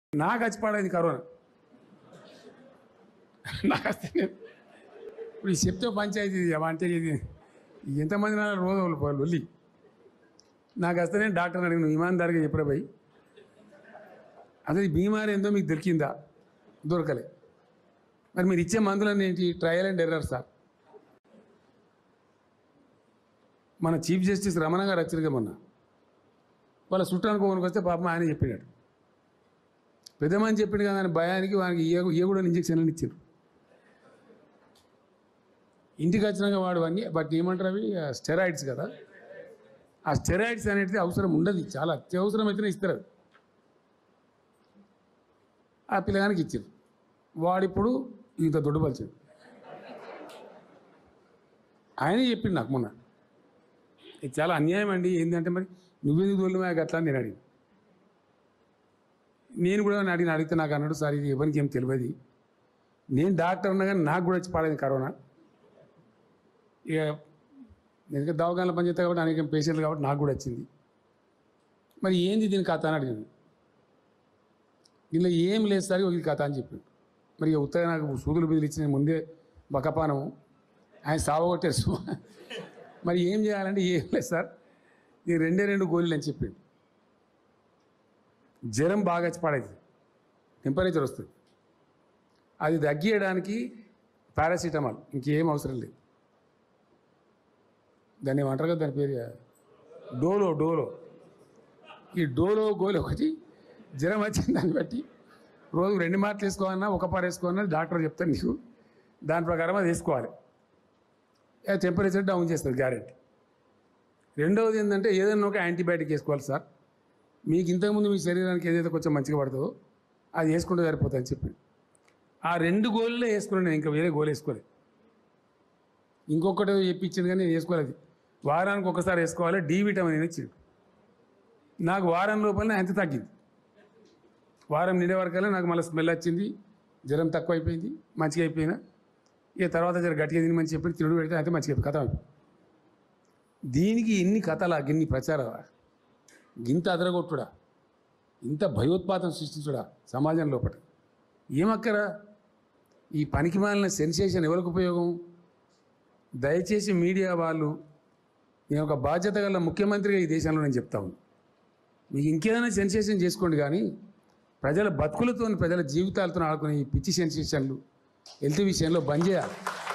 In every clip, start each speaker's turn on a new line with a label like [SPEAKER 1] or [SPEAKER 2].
[SPEAKER 1] నాకు వచ్చి పడేది కరోనా. నాకు వస్తే ఇప్పుడు చెప్తే పంచాయతీ అంటే ఇది ఎంతమంది నా రోజు వెళ్ళి నాకు వస్తే నేను డాక్టర్ని అడిగిన ఇమాన్దారిగా చెప్పరా పోయి అసలు ఈ బీమారి ఏందో మీకు దొరికిందా? దొరకలే. మరి మీరు ఇచ్చే మందులన్నీ ఏంటి? Trial and error sir. మన చీఫ్ జస్టిస్ రమణ గారు వచ్చారుగా మొన్న, వాళ్ళ చుట్టానికి ఒకరికి వస్తే పాపం ఆయన చెప్పినాడు, పెద్దమని చెప్పిండు కదా అని భయానికి వానికి ఏ కూడా ఇంజక్షన్లు ఇచ్చారు. ఇంటికి వచ్చినాక వాడు అన్నీ బట్ ఏమంటారు అవి స్టెరాయిడ్స్ కదా, ఆ స్టెరాయిడ్స్ అనేది అవసరం ఉండదు, చాలా అత్యవసరం అయితేనే ఇస్తారు. ఆ పిల్లగానికి ఇచ్చారు, వాడిప్పుడు ఇంత దొడ్డుపలిచాడు. ఆయనే చెప్పిండు నాకు మొన్న, ఇది చాలా అన్యాయం అండి, ఏంటంటే మరి నువ్వెందుకు దొల్లు అట్లా నేను అడిగి, నేను కూడా అడిగితే నాకు అన్నాడు, సార్ ఇది ఎవరికి ఏం తెలియదు, నేను డాక్టర్ ఉన్నా కానీ నాకు కూడా వచ్చి పాడైంది కరోనా, ఇక నేను దవాఖానలో పనిచేస్తా కాబట్టి అనేక పేషెంట్లు కాబట్టి నాకు కూడా వచ్చింది, మరి ఏంది దీని కథ అని అడిగాను. ఇలా ఏం లేదు సార్ ఇది కథ అని చెప్పాడు. మరి ఇక ఉత్తగా నాకు సూదులు బిదులు ఇచ్చిన ముందే బకపానము ఆయన సావగొట్టేసు, మరి ఏం చేయాలంటే ఏం లేదు సార్ ఈ 2 గోళీలు అని చెప్పాడు. జ్వరం బాగా వచ్చి పడేది, టెంపరేచర్ వస్తుంది, అది తగ్గియడానికి పారాసిటమాల్, ఇంకేం అవసరం లేదు. దాన్ని ఏమంటారు కదా, దాని పేరు డోలో. ఈ డోలో గోలి ఒకటి జ్వరం వచ్చింది దాన్ని బట్టి రోజు 2 మాటలు వేసుకోవాలన్నా 1 పార వేసుకోవాలన్నా డాక్టర్ చెప్తాను నీకు, దాని ప్రకారం అది వేసుకోవాలి. టెంపరేచర్ డౌన్ చేస్తుంది గ్యారెంటీ. రెండవది ఏంటంటే ఏదైనా ఒక యాంటీబయాటిక్ వేసుకోవాలి సార్, మీకు ఇంతకుముందు మీ శరీరానికి ఏదైతే కొంచెం మంచిగా పడుతుందో అది వేసుకుంటే సరిపోతుందని చెప్పి ఆ 2 గోళ్ళే వేసుకున్నాను నేను, ఇంకా వేరే గోలు వేసుకోలేదు. ఇంకొకటి చెప్పించింది కానీ నేను వేసుకోలేదు. వారానికి ఒకసారి వేసుకోవాలి, డి విటమిన్ ఇచ్చిండు. నాకు వారం లోపలనే ఎంత తగ్గింది, వారం నిండే వరకల్లా నాకు మళ్ళీ స్మెల్ వచ్చింది, జ్వరం తక్కువ అయిపోయింది, మంచిగా అయిపోయినా. ఇక తర్వాత జర గట్టిగా తిని మంచి చెప్పి తిరుడు పెడితే అయితే మంచిగా కథ అయిపోయింది. దీనికి ఎన్ని కథలా, గిన్ని ప్రచారాలా, గింత అదరగొట్టుడా, ఇంత భయోత్పాతం సృష్టించుడా సమాజం లోపల ఏమక్కరా? ఈ పనికి మాలిన సెన్సేషన్ ఎవరికి ఉపయోగం? దయచేసి మీడియా వాళ్ళు, నేను ఒక బాధ్యత గల ముఖ్యమంత్రిగా ఈ దేశంలో నేను చెప్తా ఉన్నాను, మీకు ఇంకేదైనా సెన్సేషన్ చేసుకోండి, కానీ ప్రజల బతుకులతో ప్రజల జీవితాలతో ఆడుకునే ఈ పిచ్చి సెన్సేషన్లు హెల్త్ విషయంలో బంద్ చేయాలి.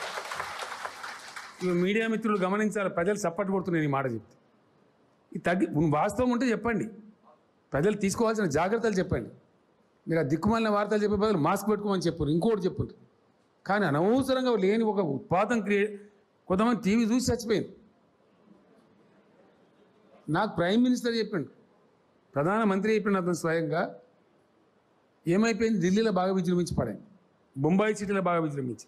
[SPEAKER 1] ఇవి మీడియా మిత్రులు గమనించాలి, ప్రజలు సపోర్ట్ కొడుతున్నాయి ఈ మాట చెప్తే. ఇది తగ్గి వాస్తవం ఉంటే చెప్పండి, ప్రజలు తీసుకోవాల్సిన జాగ్రత్తలు చెప్పండి. మీరు ఆ దిక్కుమాలిన వార్తలు చెప్పే బదులు మాస్క్ పెట్టుకోమని చెప్పారు, ఇంకోటి చెప్పారు. కానీ అనవసరంగా లేని ఒక ఉత్పాతం కొంతమంది టీవీ చూసి చచ్చిపోయింది. నాకు ప్రైమ్ మినిస్టర్ చెప్పిండు, ప్రధానమంత్రి చెప్పిండు అతను స్వయంగా, ఏమైపోయింది ఢిల్లీలో బాగా విజృంభించి పడాయి, బొంబాయి సిటీలో బాగా విజృంభించి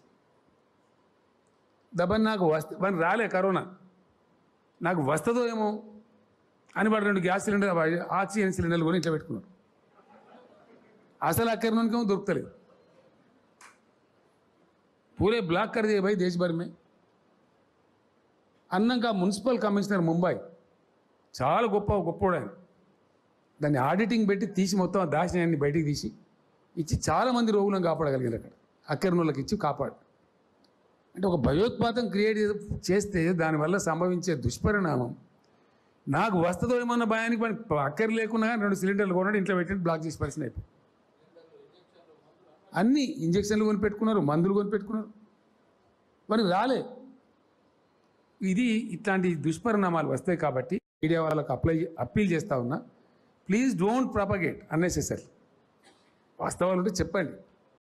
[SPEAKER 1] దబన్ నాకు వాడిని రాలే కరోనా, నాకు వస్తుందో ఏమో అని వాడు 2 గ్యాస్ సిలిండర్ ఆక్సిజన్ సిలిండర్లు కూడా ఇట్లా పెట్టుకున్నాడు. అసలు అక్కడి నుండి దొరుకుతలేదు. पूरे ब्लॉक कर दिए भाई देश भर में. అన్నాక మున్సిపల్ కమిషనర్ ముంబై చాలా గొప్పవాడు ఆయన, దాన్ని ఆడిటింగ్ పెట్టి తీసి మొత్తం దాచినాన్ని బయటికి తీసి ఇచ్చి చాలామంది రోగులను కాపాడగలిగారు. అక్కడ అక్కర్నులకు ఇచ్చి కాపాడు. అంటే ఒక భయోత్పాతం క్రియేట్ చేస్తే దానివల్ల సంభవించే దుష్పరిణామం, నాకు వస్తుందో ఏమన్నా భయానికి అక్కర్ లేకుండా 2 సిలిండర్లు కొన్నాడు, ఇంట్లో పెట్టి బ్లాక్ చేసి పరిస్థితి అయిపోయింది. అన్ని ఇంజక్షన్లు కొనిపెట్టుకున్నారు, మందులు కొనిపెట్టుకున్నారు, మరి రాలే. ఇది ఇట్లాంటి దుష్పరిణామాలు వస్తాయి. కాబట్టి మీడియా వాళ్ళకు అప్పీల్ చేస్తూ ఉన్నా, ప్లీజ్ డోంట్ ప్రొపగేట్ అన్నెసెసరీ. వాస్తవాలు ఉంటే చెప్పండి.